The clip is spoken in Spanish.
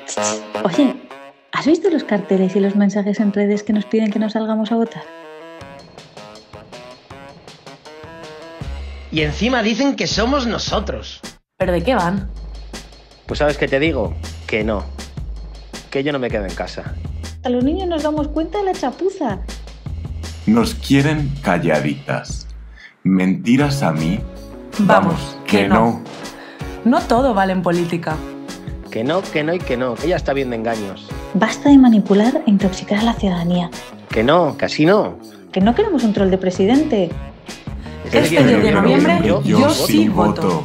Oye, ¿has visto los carteles y los mensajes en redes que nos piden que nos salgamos a votar? Y encima dicen que somos nosotros. ¿Pero de qué van? Pues ¿sabes qué te digo? Que no. Que yo no me quedo en casa. A los niños nos damos cuenta de la chapuza. Nos quieren calladitas. Mentiras a mí. Vamos, que no. No todo vale en política. Que no, que no y que no. Que ya está bien de engaños. Basta de manipular e intoxicar a la ciudadanía. Que no, que así no. Que no queremos un troll de presidente. Este 10 de noviembre yo sí voto.